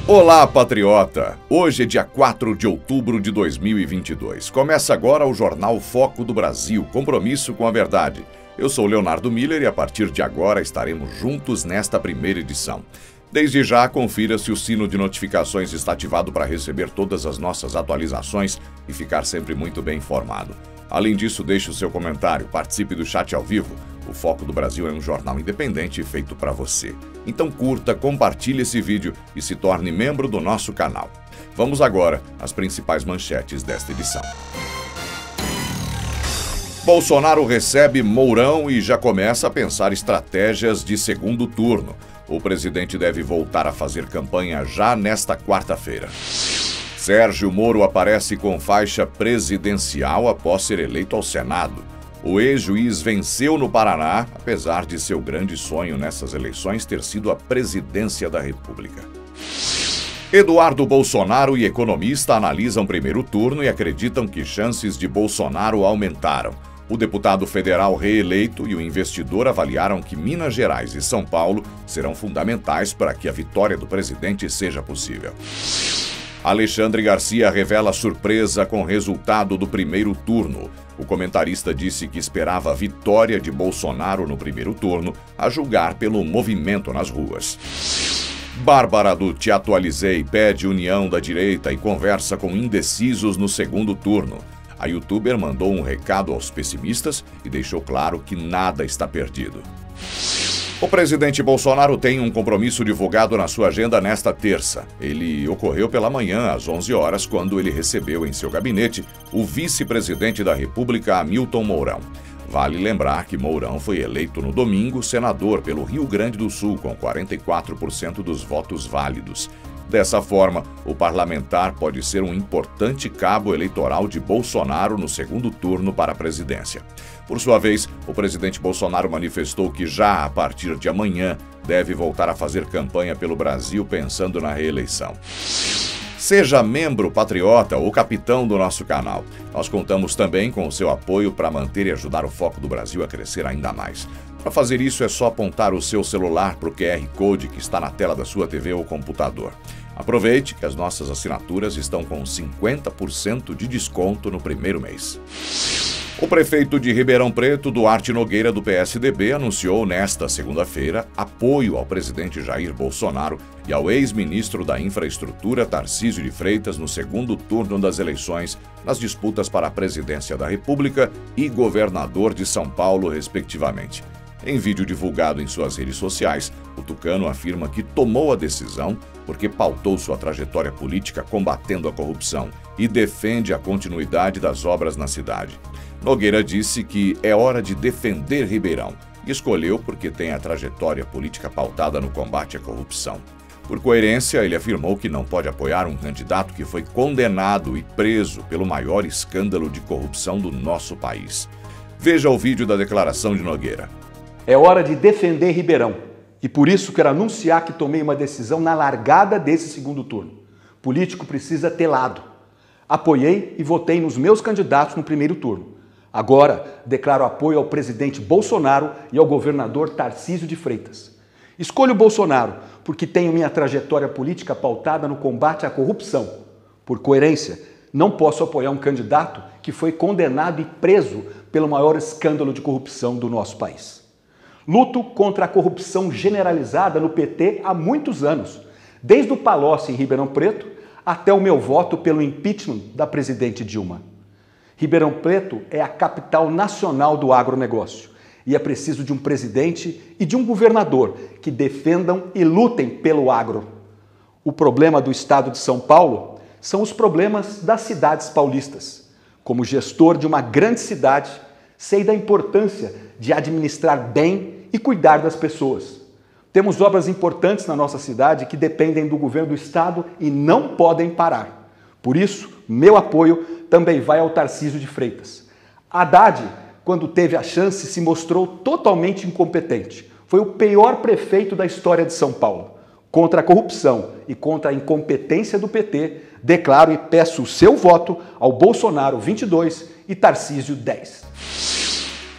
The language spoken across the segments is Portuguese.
Olá, patriota! Hoje é dia 4 de outubro de 2022. Começa agora o Jornal Foco do Brasil, compromisso com a verdade. Eu sou Leonardo Miller e a partir de agora estaremos juntos nesta primeira edição. Desde já, confira se o sino de notificações está ativado para receber todas as nossas atualizações e ficar sempre muito bem informado. Além disso, deixe o seu comentário, participe do chat ao vivo. O Foco do Brasil é um jornal independente feito para você. Então curta, compartilhe esse vídeo e se torne membro do nosso canal. Vamos agora às principais manchetes desta edição. Bolsonaro recebe Mourão e já começa a pensar estratégias de segundo turno. O presidente deve voltar a fazer campanha já nesta quarta-feira. Sérgio Moro aparece com faixa presidencial após ser eleito ao Senado. O ex-juiz venceu no Paraná, apesar de seu grande sonho nessas eleições ter sido a presidência da República. Eduardo Bolsonaro e economista analisam primeiro turno e acreditam que chances de Bolsonaro aumentaram. O deputado federal reeleito e o investidor avaliaram que Minas Gerais e São Paulo serão fundamentais para que a vitória do presidente seja possível. Alexandre Garcia revela surpresa com o resultado do primeiro turno. O comentarista disse que esperava a vitória de Bolsonaro no primeiro turno, a julgar pelo movimento nas ruas. Bárbara do Te Atualizei pede união da direita e conversa com indecisos no segundo turno. A youtuber mandou um recado aos pessimistas e deixou claro que nada está perdido. O presidente Bolsonaro tem um compromisso divulgado na sua agenda nesta terça. Ele ocorreu pela manhã, às 11 horas, quando ele recebeu em seu gabinete o vice-presidente da República, Hamilton Mourão. Vale lembrar que Mourão foi eleito no domingo senador pelo Rio Grande do Sul, com 44% dos votos válidos. Dessa forma, o parlamentar pode ser um importante cabo eleitoral de Bolsonaro no segundo turno para a presidência. Por sua vez, o presidente Bolsonaro manifestou que já a partir de amanhã deve voltar a fazer campanha pelo Brasil pensando na reeleição. Seja membro patriota ou capitão do nosso canal. Nós contamos também com o seu apoio para manter e ajudar o Foco do Brasil a crescer ainda mais. Para fazer isso é só apontar o seu celular para o QR Code que está na tela da sua TV ou computador. Aproveite que as nossas assinaturas estão com 50% de desconto no primeiro mês. O prefeito de Ribeirão Preto, Duarte Nogueira, do PSDB, anunciou nesta segunda-feira apoio ao presidente Jair Bolsonaro e ao ex-ministro da Infraestrutura, Tarcísio de Freitas, no segundo turno das eleições, nas disputas para a presidência da República e governador de São Paulo, respectivamente. Em vídeo divulgado em suas redes sociais, o tucano afirma que tomou a decisão porque pautou sua trajetória política combatendo a corrupção e defende a continuidade das obras na cidade. Nogueira disse que é hora de defender Ribeirão e escolheu porque tem a trajetória política pautada no combate à corrupção. Por coerência, ele afirmou que não pode apoiar um candidato que foi condenado e preso pelo maior escândalo de corrupção do nosso país. Veja o vídeo da declaração de Nogueira. É hora de defender Ribeirão e por isso quero anunciar que tomei uma decisão na largada desse segundo turno. Político precisa ter lado. Apoiei e votei nos meus candidatos no primeiro turno. Agora, declaro apoio ao presidente Bolsonaro e ao governador Tarcísio de Freitas. Escolho Bolsonaro porque tenho minha trajetória política pautada no combate à corrupção. Por coerência, não posso apoiar um candidato que foi condenado e preso pelo maior escândalo de corrupção do nosso país. Luto contra a corrupção generalizada no PT há muitos anos, desde o Palocci em Ribeirão Preto até o meu voto pelo impeachment da presidente Dilma. Ribeirão Preto é a capital nacional do agronegócio e é preciso de um presidente e de um governador que defendam e lutem pelo agro. O problema do estado de São Paulo são os problemas das cidades paulistas. Como gestor de uma grande cidade, sei da importância de administrar bem e cuidar das pessoas. Temos obras importantes na nossa cidade que dependem do governo do estado e não podem parar. Por isso, meu apoio também vai ao Tarcísio de Freitas. Haddad, quando teve a chance, se mostrou totalmente incompetente. Foi o pior prefeito da história de São Paulo. Contra a corrupção e contra a incompetência do PT, declaro e peço o seu voto ao Bolsonaro 22 e Tarcísio 10.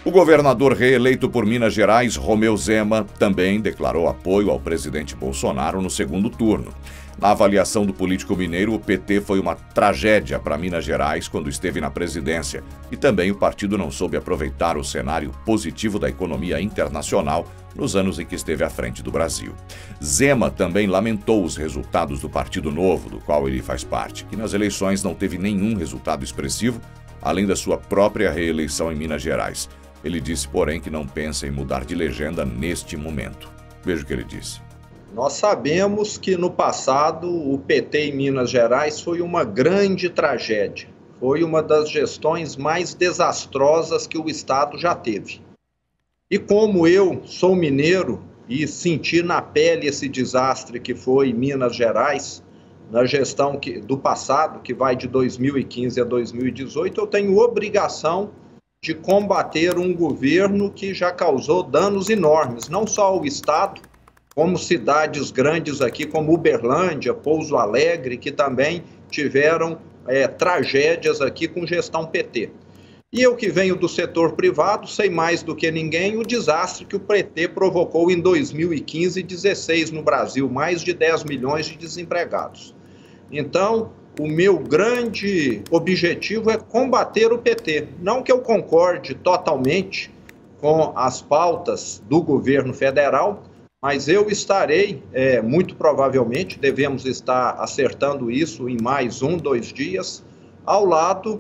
O governador reeleito por Minas Gerais, Romeu Zema, também declarou apoio ao presidente Bolsonaro no segundo turno. Na avaliação do político mineiro, o PT foi uma tragédia para Minas Gerais quando esteve na presidência e também o partido não soube aproveitar o cenário positivo da economia internacional nos anos em que esteve à frente do Brasil. Zema também lamentou os resultados do Partido Novo, do qual ele faz parte, que nas eleições não teve nenhum resultado expressivo, além da sua própria reeleição em Minas Gerais. Ele disse, porém, que não pensa em mudar de legenda neste momento. Veja o que ele disse. Nós sabemos que no passado o PT em Minas Gerais foi uma grande tragédia. Foi uma das gestões mais desastrosas que o Estado já teve. E como eu sou mineiro e senti na pele esse desastre que foi Minas Gerais, na gestão do passado, que vai de 2015 a 2018, eu tenho obrigação de combater um governo que já causou danos enormes, não só ao Estado, como cidades grandes aqui, como Uberlândia, Pouso Alegre, que também tiveram tragédias aqui com gestão PT. E eu que venho do setor privado, sei mais do que ninguém o desastre que o PT provocou em 2015 e 2016 no Brasil, mais de 10 milhões de desempregados. Então, o meu grande objetivo é combater o PT. Não que eu concorde totalmente com as pautas do governo federal, mas eu estarei, muito provavelmente, devemos estar acertando isso em mais 2 dias, ao lado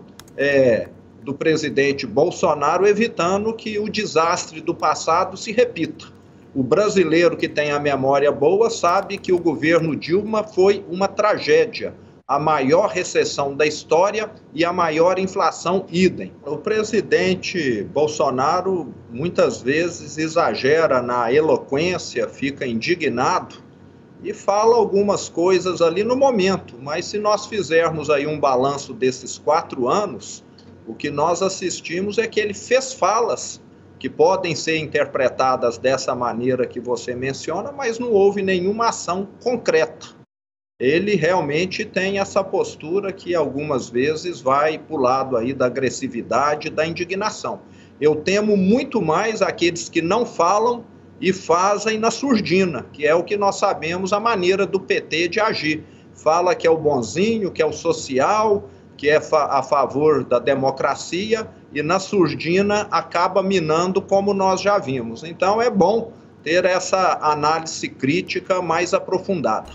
do presidente Bolsonaro, evitando que o desastre do passado se repita. O brasileiro que tem a memória boa sabe que o governo Dilma foi uma tragédia, a maior recessão da história e a maior inflação idem. O presidente Bolsonaro muitas vezes exagera na eloquência, fica indignado e fala algumas coisas ali no momento, mas se nós fizermos aí um balanço desses 4 anos, o que nós assistimos é que ele fez falas que podem ser interpretadas dessa maneira que você menciona, mas não houve nenhuma ação concreta. Ele realmente tem essa postura que algumas vezes vai para o lado aí da agressividade, da indignação. Eu temo muito mais aqueles que não falam e fazem na surdina, que é o que nós sabemos a maneira do PT de agir. Fala que é o bonzinho, que é o social, que é a favor da democracia e na surdina acaba minando como nós já vimos. Então é bom ter essa análise crítica mais aprofundada.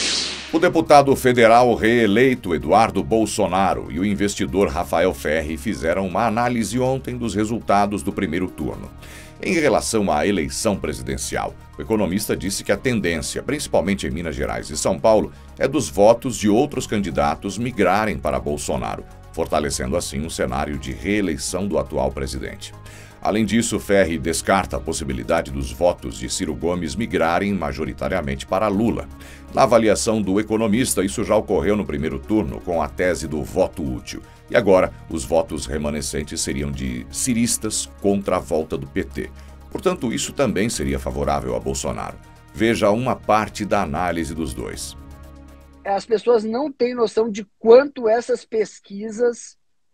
O deputado federal reeleito Eduardo Bolsonaro e o investidor Rafael Ferri fizeram uma análise ontem dos resultados do primeiro turno. Em relação à eleição presidencial, o economista disse que a tendência, principalmente em Minas Gerais e São Paulo, é dos votos de outros candidatos migrarem para Bolsonaro, fortalecendo assim o cenário de reeleição do atual presidente. Além disso, Ferri descarta a possibilidade dos votos de Ciro Gomes migrarem majoritariamente para Lula. Na avaliação do economista, isso já ocorreu no primeiro turno com a tese do voto útil. E agora, os votos remanescentes seriam de ciristas contra a volta do PT. Portanto, isso também seria favorável a Bolsonaro. Veja uma parte da análise dos dois. As pessoas não têm noção de quanto essas pesquisas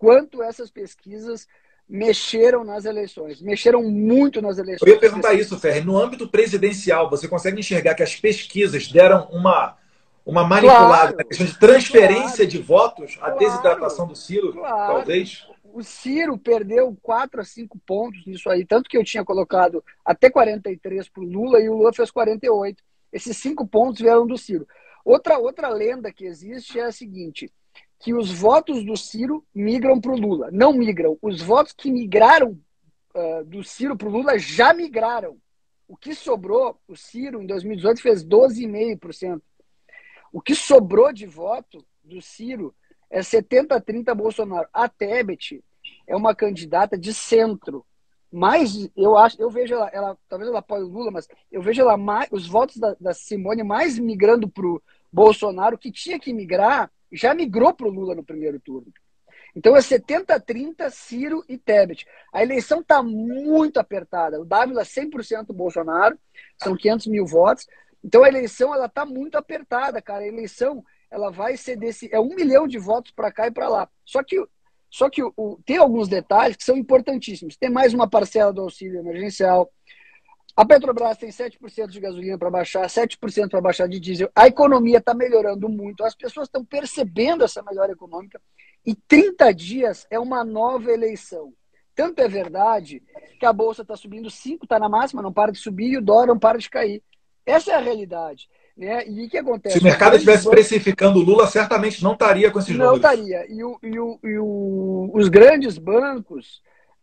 mexeram nas eleições, mexeram muito nas eleições. Eu ia perguntar isso, Ferri. No âmbito presidencial, você consegue enxergar que as pesquisas deram uma manipulada na questão de transferência de votos, a desidratação do Ciro, talvez? O Ciro perdeu 4 a 5 pontos nisso aí, tanto que eu tinha colocado até 43 para o Lula e o Lula fez 48. Esses 5 pontos vieram do Ciro. Outra lenda que existe é a seguinte, que os votos do Ciro migram para o Lula. Não migram. Os votos que migraram do Ciro para o Lula já migraram. O que sobrou, o Ciro, em 2018, fez 12,5%. O que sobrou de voto do Ciro é 70-30 Bolsonaro. A Tebet é uma candidata de centro. Mas eu vejo ela talvez ela apoie o Lula, mas eu vejo ela os votos da Simone mais migrando para o Bolsonaro, que tinha que migrar, já migrou para o Lula no primeiro turno. Então é 70-30 Ciro e Tebet. A eleição está muito apertada. O Dávila 100% Bolsonaro, são 500 mil votos. Então a eleição está muito apertada, cara. A eleição ela vai ser é 1 milhão de votos para cá e para lá. Só Só que tem alguns detalhes que são importantíssimos. Tem mais uma parcela do auxílio emergencial. A Petrobras tem 7% de gasolina para baixar, 7% para baixar de diesel. A economia está melhorando muito. As pessoas estão percebendo essa melhora econômica. E 30 dias é uma nova eleição. Tanto é verdade que a Bolsa está subindo 5, está na máxima, não para de subir, e o dólar não para de cair. Essa é a realidade. Né? E o que acontece? Se o mercado estivesse precificando o Lula, certamente não estaria com esses números. Não estaria. Os grandes bancos,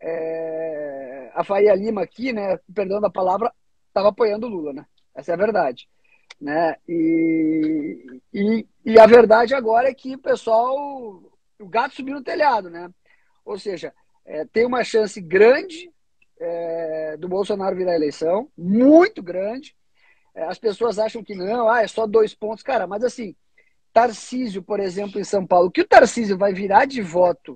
a Faria Lima aqui, né, perdão da palavra, estava apoiando o Lula. Né? Essa é a verdade. Né? E a verdade agora é que o pessoal, o gato subiu no telhado. Né? Ou seja, tem uma chance grande do Bolsonaro virar a eleição, muito grande. As pessoas acham que não, é só 2 pontos. Cara, mas assim, Tarcísio, por exemplo, em São Paulo, o que o Tarcísio vai virar de voto,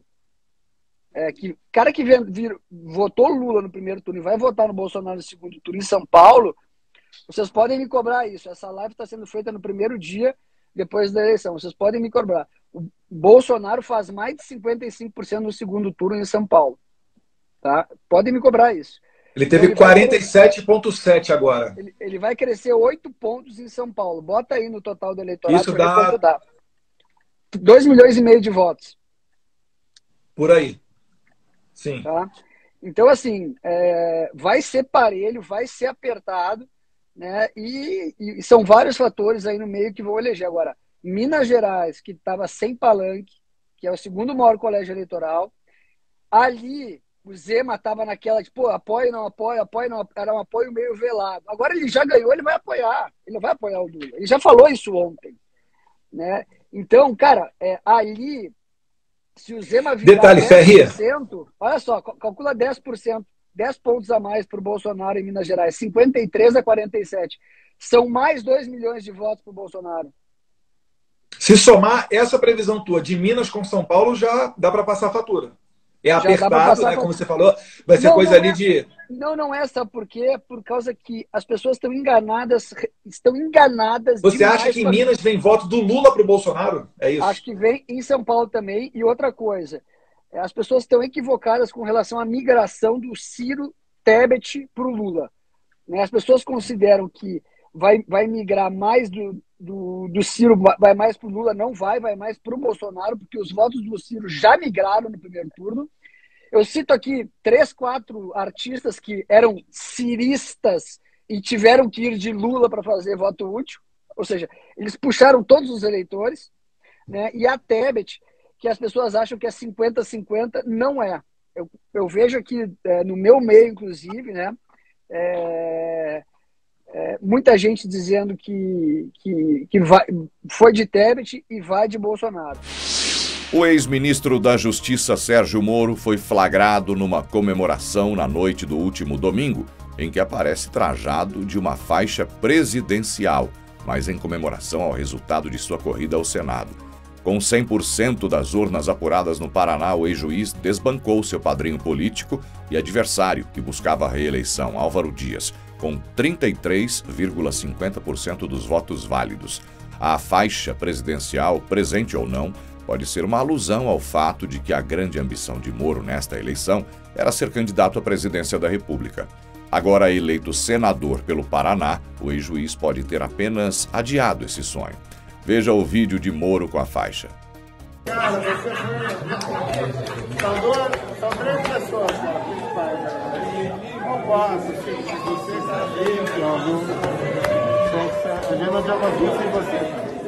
cara que votou Lula no primeiro turno e vai votar no Bolsonaro no segundo turno em São Paulo, vocês podem me cobrar isso. Essa live está sendo feita no primeiro dia depois da eleição. Vocês podem me cobrar. O Bolsonaro faz mais de 55% no segundo turno em São Paulo. Tá? Podem me cobrar isso. Ele teve 47,7 agora. Ele vai crescer 8 pontos em São Paulo. Bota aí no total do eleitorado. Isso dá 2,5 milhões de votos. Por aí. Sim. Tá? Então, assim, vai ser parelho, vai ser apertado, né? E são vários fatores aí no meio que vão eleger. Agora, Minas Gerais, que estava sem palanque, que é o segundo maior colégio eleitoral, ali o Zema estava naquela, tipo, apoio, não, era um apoio meio velado. Agora ele já ganhou, ele vai apoiar. Ele não vai apoiar o Lula. Ele já falou isso ontem. Né? Então, cara, ali, se o Zema virar Detalhe, 10%, olha só, calcula 10%, 10 pontos a mais para o Bolsonaro em Minas Gerais, 53-47. São mais 2 milhões de votos para o Bolsonaro. Se somar essa previsão tua de Minas com São Paulo, já dá para passar a fatura. É apertado, né? Como você falou, vai ser coisa ali de... Não é, sabe por quê? Por causa que as pessoas estão enganadas Você acha que em Minas vem voto do Lula para o Bolsonaro? É isso? Acho que vem em São Paulo também. E outra coisa, as pessoas estão equivocadas com relação à migração do Ciro Tebet para o Lula. As pessoas consideram que vai migrar mais do Ciro, vai mais para o Lula, não vai mais para o Bolsonaro, porque os votos do Ciro já migraram no primeiro turno. Eu cito aqui 3, 4 artistas que eram ciristas e tiveram que ir de Lula para fazer voto útil, ou seja, eles puxaram todos os eleitores, né? E a Tebet, que as pessoas acham que é 50-50, não é. Eu vejo aqui no meu meio, inclusive, né? Muita gente dizendo que foi de Tebet e vai de Bolsonaro. O ex-ministro da Justiça Sérgio Moro foi flagrado numa comemoração na noite do último domingo, em que aparece trajado de uma faixa presidencial, mas em comemoração ao resultado de sua corrida ao Senado. Com 100% das urnas apuradas no Paraná, o ex-juiz desbancou seu padrinho político e adversário, que buscava a reeleição, Álvaro Dias, com 33,50% dos votos válidos. A faixa presidencial, presente ou não, pode ser uma alusão ao fato de que a grande ambição de Moro nesta eleição era ser candidato à presidência da República. Agora eleito senador pelo Paraná, o ex-juiz pode ter apenas adiado esse sonho. Veja o vídeo de Moro com a faixa. Cara, você foi... São 3 pessoas, cara, que faz. Não passa, você sabia, a gente não joga muito sem você.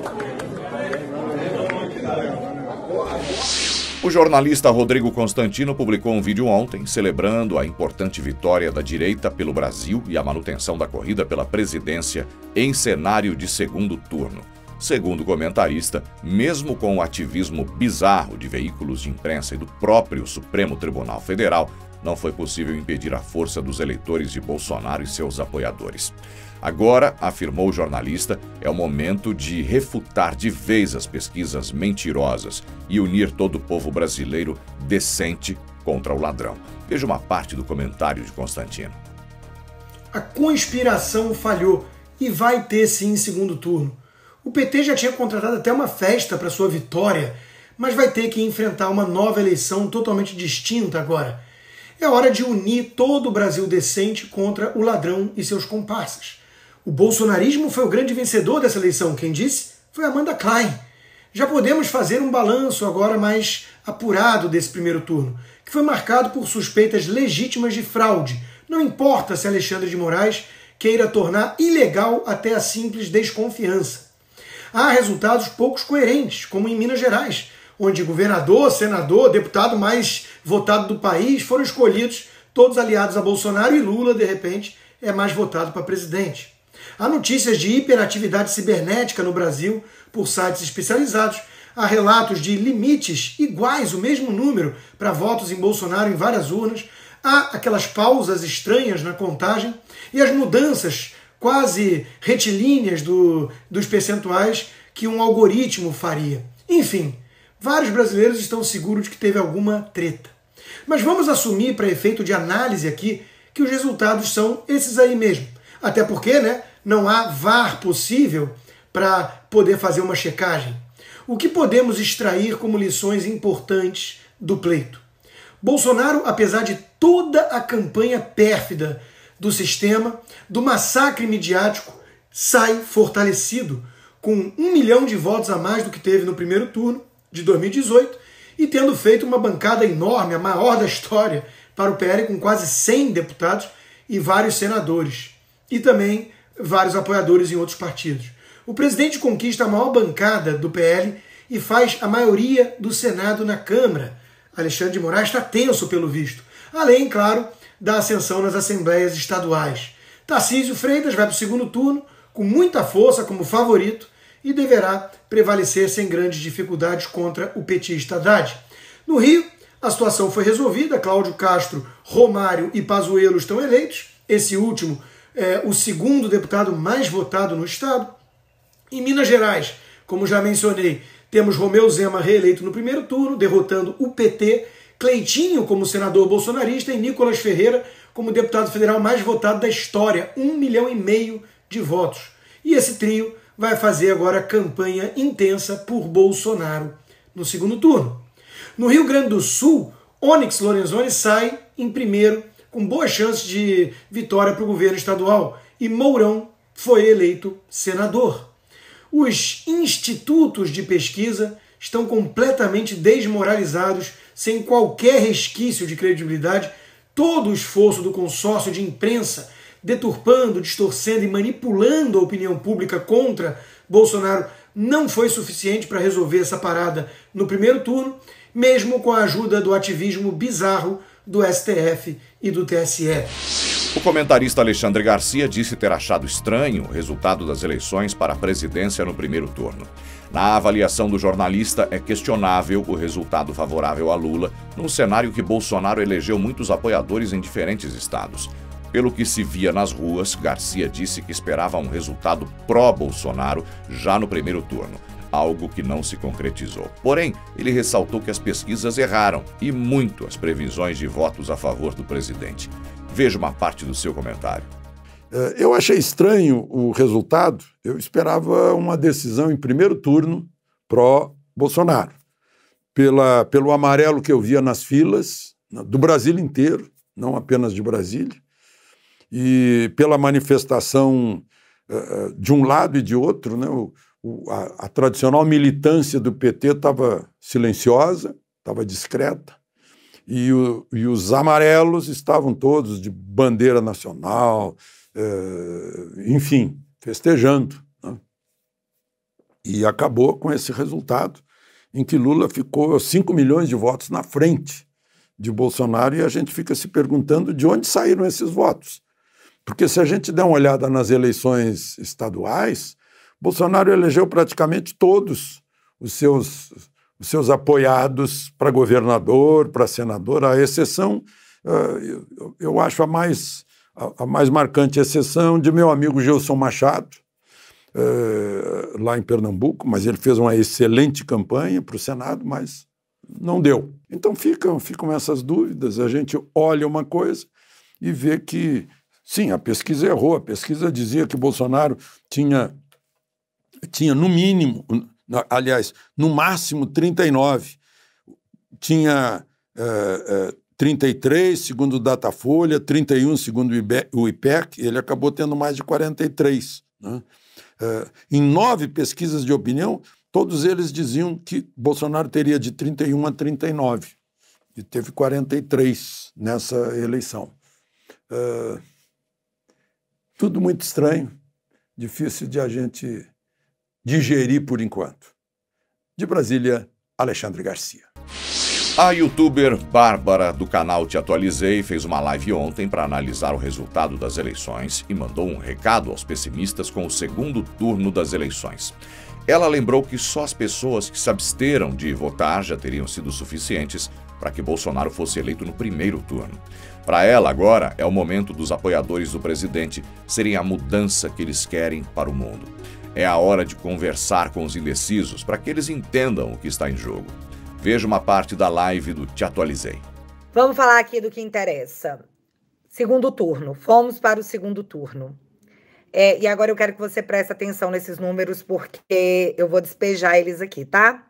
O jornalista Rodrigo Constantino publicou um vídeo ontem celebrando a importante vitória da direita pelo Brasil e a manutenção da corrida pela presidência em cenário de segundo turno. Segundo o comentarista, mesmo com o ativismo bizarro de veículos de imprensa e do próprio Supremo Tribunal Federal, não foi possível impedir a força dos eleitores de Bolsonaro e seus apoiadores. Agora, afirmou o jornalista, é o momento de refutar de vez as pesquisas mentirosas e unir todo o povo brasileiro decente contra o ladrão. Veja uma parte do comentário de Constantino. A conspiração falhou e vai ter sim segundo turno. O PT já tinha contratado até uma festa para sua vitória, mas vai ter que enfrentar uma nova eleição totalmente distinta agora. É hora de unir todo o Brasil decente contra o ladrão e seus comparsas. O bolsonarismo foi o grande vencedor dessa eleição. Quem disse? Foi Amanda Klein. Já podemos fazer um balanço agora mais apurado desse primeiro turno, que foi marcado por suspeitas legítimas de fraude. Não importa se Alexandre de Moraes queira tornar ilegal até a simples desconfiança. Há resultados poucos coerentes, como em Minas Gerais, onde governador, senador, deputado mais votado do país foram escolhidos, todos aliados a Bolsonaro, e Lula, de repente, é mais votado para presidente. Há notícias de hiperatividade cibernética no Brasil por sites especializados. Há relatos de limites iguais, o mesmo número, para votos em Bolsonaro em várias urnas. Há aquelas pausas estranhas na contagem e as mudanças quase retilíneas dos percentuais que um algoritmo faria. Enfim, vários brasileiros estão seguros de que teve alguma treta. Mas vamos assumir, para efeito de análise aqui, que os resultados são esses aí mesmo. Até porque, né, não há VAR possível para poder fazer uma checagem. O que podemos extrair como lições importantes do pleito? Bolsonaro, apesar de toda a campanha pérfida do sistema, do massacre midiático, sai fortalecido, com 1 milhão de votos a mais do que teve no primeiro turno de 2018 e tendo feito uma bancada enorme, a maior da história, para o PL, com quase 100 deputados e vários senadores. E também vários apoiadores em outros partidos. O presidente conquista a maior bancada do PL e faz a maioria do Senado na Câmara. Alexandre de Moraes está tenso pelo visto. Além, claro, da ascensão nas assembleias estaduais. Tarcísio Freitas vai para o segundo turno com muita força como favorito e deverá prevalecer sem grandes dificuldades contra o petista Haddad. No Rio, a situação foi resolvida. Cláudio Castro, Romário e Pazuello estão eleitos. Esse último é o segundo deputado mais votado no estado. Em Minas Gerais, como já mencionei, temos Romeu Zema reeleito no primeiro turno, derrotando o PT, Cleitinho como senador bolsonarista e Nicolas Ferreira como deputado federal mais votado da história, 1,5 milhão de votos. E esse trio vai fazer agora campanha intensa por Bolsonaro no segundo turno. No Rio Grande do Sul, Onyx Lorenzoni sai em primeiro, com boas chances de vitória para o governo estadual, e Mourão foi eleito senador. Os institutos de pesquisa estão completamente desmoralizados, sem qualquer resquício de credibilidade. Todo o esforço do consórcio de imprensa, deturpando, distorcendo e manipulando a opinião pública contra Bolsonaro, não foi suficiente para resolver essa parada no primeiro turno, mesmo com a ajuda do ativismo bizarro do STF e do TSE. O comentarista Alexandre Garcia disse ter achado estranho o resultado das eleições para a presidência no primeiro turno. Na avaliação do jornalista, é questionável o resultado favorável a Lula, num cenário que Bolsonaro elegeu muitos apoiadores em diferentes estados. Pelo que se via nas ruas, Garcia disse que esperava um resultado pró-Bolsonaro já no primeiro turno, algo que não se concretizou. Porém, ele ressaltou que as pesquisas erraram, e muito, as previsões de votos a favor do presidente. Veja uma parte do seu comentário. Eu achei estranho o resultado. Eu esperava uma decisão em primeiro turno pró-Bolsonaro. Pelo amarelo que eu via nas filas, do Brasil inteiro, não apenas de Brasília, e pela manifestação de um lado e de outro, né? A tradicional militância do PT estava silenciosa, estava discreta, e os amarelos estavam todos de bandeira nacional, enfim, festejando, né? E acabou com esse resultado, em que Lula ficou 5 milhões de votos na frente de Bolsonaro, e a gente fica se perguntando de onde saíram esses votos. Porque se a gente der uma olhada nas eleições estaduais, Bolsonaro elegeu praticamente todos os seus apoiados para governador, para senador, à exceção, eu acho a mais marcante exceção de meu amigo Gilson Machado, lá em Pernambuco, mas ele fez uma excelente campanha para o Senado, mas não deu. Então ficam essas dúvidas, a gente olha uma coisa e vê que, sim, a pesquisa errou, a pesquisa dizia que Bolsonaro tinha no mínimo, aliás, no máximo 39. Tinha 33, segundo o Datafolha, 31, segundo o IPEC, ele acabou tendo mais de 43. Né? Em 9 pesquisas de opinião, todos eles diziam que Bolsonaro teria de 31 a 39, e teve 43 nessa eleição. Tudo muito estranho, difícil de a gente digerir por enquanto. De Brasília, Alexandre Garcia. A youtuber Bárbara, do canal Te Atualizei, fez uma live ontem para analisar o resultado das eleições e mandou um recado aos pessimistas com o segundo turno das eleições. Ela lembrou que só as pessoas que se absteram de votar já teriam sido suficientes para que Bolsonaro fosse eleito no primeiro turno. Para ela, agora, é o momento dos apoiadores do presidente serem a mudança que eles querem para o mundo. É a hora de conversar com os indecisos para que eles entendam o que está em jogo. Veja uma parte da live do Te Atualizei. Vamos falar aqui do que interessa. Segundo turno. Fomos para o segundo turno. E agora eu quero que você preste atenção nesses números, porque eu vou despejar eles aqui, tá?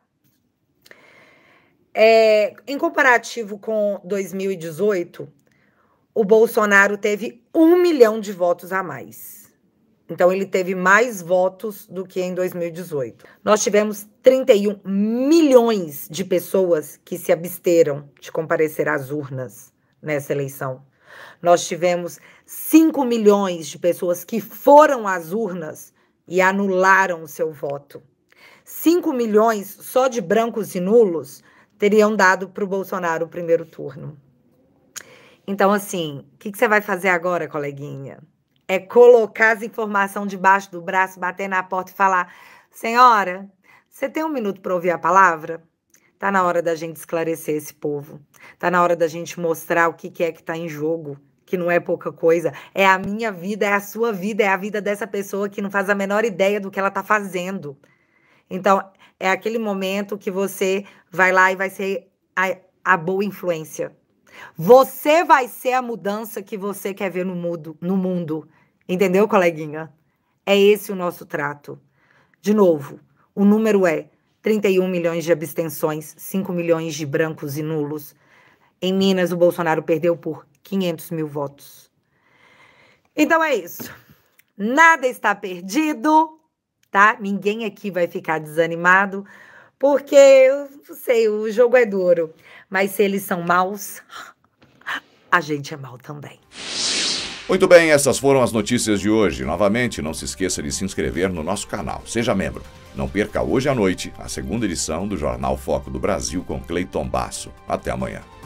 Em comparativo com 2018, o Bolsonaro teve 1 milhão de votos a mais. Então, ele teve mais votos do que em 2018. Nós tivemos 31 milhões de pessoas que se absteram de comparecer às urnas nessa eleição. Nós tivemos 5 milhões de pessoas que foram às urnas e anularam o seu voto. 5 milhões só de brancos e nulos teriam dado para o Bolsonaro o primeiro turno. Então, assim, o que você vai fazer agora, coleguinha? É colocar as informações debaixo do braço, bater na porta e falar: senhora, você tem um minuto para ouvir a palavra? Tá na hora da gente esclarecer esse povo. Tá na hora da gente mostrar o que é que tá em jogo, que não é pouca coisa. É a minha vida, é a sua vida, é a vida dessa pessoa que não faz a menor ideia do que ela tá fazendo. Então, é aquele momento que você vai lá e vai ser a boa influência. Você vai ser a mudança que você quer ver no mundo. Entendeu, coleguinha? É esse o nosso trato. De novo, o número é 31 milhões de abstenções, 5 milhões de brancos e nulos. Em Minas, o Bolsonaro perdeu por 500 mil votos. Então é isso. Nada está perdido, tá? Ninguém aqui vai ficar desanimado, porque, eu não sei, o jogo é duro. Mas se eles são maus, a gente é mau também. Muito bem, essas foram as notícias de hoje. Novamente, não se esqueça de se inscrever no nosso canal. Seja membro. Não perca hoje à noite a segunda edição do Jornal Foco do Brasil com Cleiton Basso. Até amanhã.